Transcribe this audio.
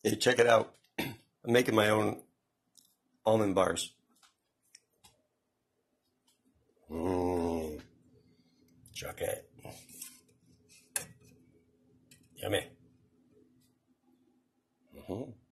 Hey, check it out. I'm making my own almond bars. Chuck it. Yummy.